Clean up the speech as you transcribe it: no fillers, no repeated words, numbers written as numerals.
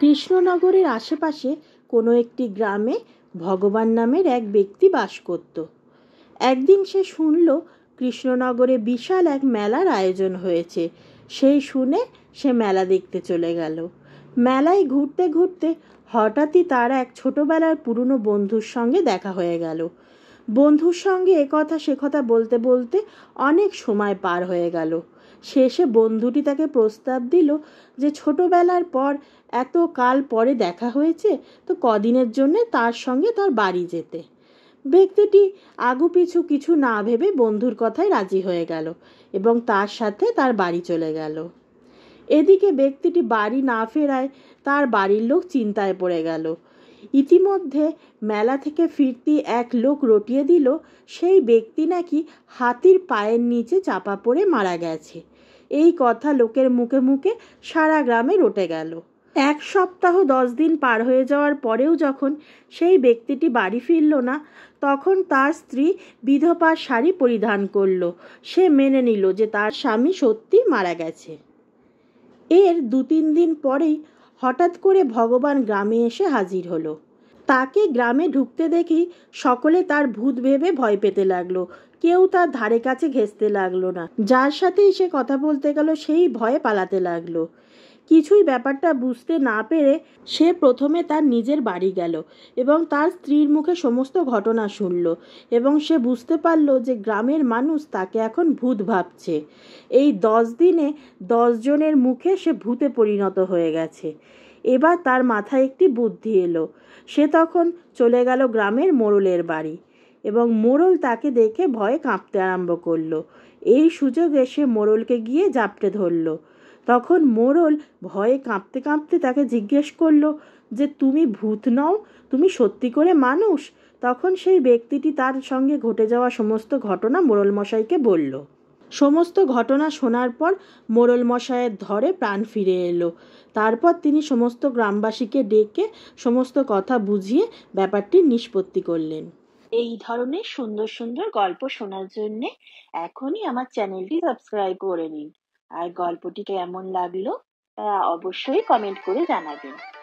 কৃষ্ণনগরের আশেপাশে কোনো একটি গ্রামে ভগবান নামের এক ব্যক্তি বাস করত। একদিন সে শুনল কৃষ্ণনগরে বিশাল এক মেলার আয়োজন হয়েছে। সেই শুনে সে মেলা দেখতে চলে গেল। মেলায় ঘুরতে ঘুরতে হঠাৎই তার এক ছোটবেলার পুরনো বন্ধুর সঙ্গে দেখা হয়ে গেল। বন্ধুর সঙ্গে একথা সে কথা বলতে বলতে অনেক সময় পার হয়ে গেল। শেষে বন্ধুটি তাকে প্রস্তাব দিল যে ছোটবেলার পর এত কাল পরে দেখা হয়েছে, তো কদিনের জন্য তার সঙ্গে তার বাড়ি যেতে। ব্যক্তিটি আগুপিছু কিছু না ভেবে বন্ধুর কথায় রাজি হয়ে গেল এবং তার সাথে তার বাড়ি চলে গেল। এদিকে ব্যক্তিটি বাড়ি না ফেরায় তার বাড়ির লোক চিন্তায় পড়ে গেল। ইতিমধ্যে মেলা থেকে ফিরতি এক লোক রটিয়ে দিল সেই ব্যক্তি নাকি হাতির পায়ের নিচে চাপা পড়ে মারা গেছে। এই কথা লোকের মুখে মুখে সারা গ্রামে রটে গেল। 1 সপ্তাহ 10 দিন পার হয়ে যাওয়ার পরেও যখন সেই ব্যক্তিটি বাড়ি ফিরল না, তখন তার স্ত্রী বিধবার শাড়ি পরিধান করল। সে মেনে নিল যে তার স্বামী সত্যি মারা গেছে। এর 2-3 দিন পরেই হঠাৎ করে ভগবান গ্রামে এসে হাজির হলো। তাকে গ্রামে ঢুকতে দেখি সকলে তার ভূত ভেবে ভয় পেতে লাগলো। কেউ তার ধারে কাছে ঘেঁষতে লাগলো না। যার সাথেই সে কথা বলতে গেল সেই ভয়ে পালাতে লাগলো। কিছুই ব্যাপারটা বুঝতে না পেরে সে প্রথমে তার নিজের বাড়ি গেল এবং তার স্ত্রীর মুখে সমস্ত ঘটনা শুনল এবং সে বুঝতে পারল যে গ্রামের মানুষ তাকে এখন ভূত ভাবছে। এই 10 দিনে 10 জনের মুখে সে ভূতে পরিণত হয়ে গেছে। এবার তার মাথায় একটি বুদ্ধি এলো। সে তখন চলে গেল গ্রামের মোড়লের বাড়ি এবং মোড়ল তাকে দেখে ভয়ে কাঁপতে আরম্ভ করলো। এই সুযোগে সে মোড়লকে গিয়ে জাপটে ধরল। তখন মোড়ল ভয়ে কাঁপতে কাঁপতে তাকে জিজ্ঞেস করলো যে তুমি ভূত নও, তুমি সত্যি করে মানুষ? তখন সেই ব্যক্তিটি তার সঙ্গে ঘটে যাওয়া সমস্ত ঘটনা মোড়ল মশাইকে বলল। সমস্ত ঘটনা শোনার পর মোড়ল মশাইয়ের ধরে প্রাণ ফিরে এলো। তারপর তিনি সমস্ত গ্রামবাসীকে ডেকে সমস্ত কথা বুঝিয়ে ব্যাপারটির নিষ্পত্তি করলেন। এই ধরনের সুন্দর সুন্দর গল্প শোনার জন্য এখনই আমার চ্যানেলটি সাবস্ক্রাইব করে নিন। আর গল্পটি কেমন লাগলো তা অবশ্যই কমেন্ট করে জানাবেন।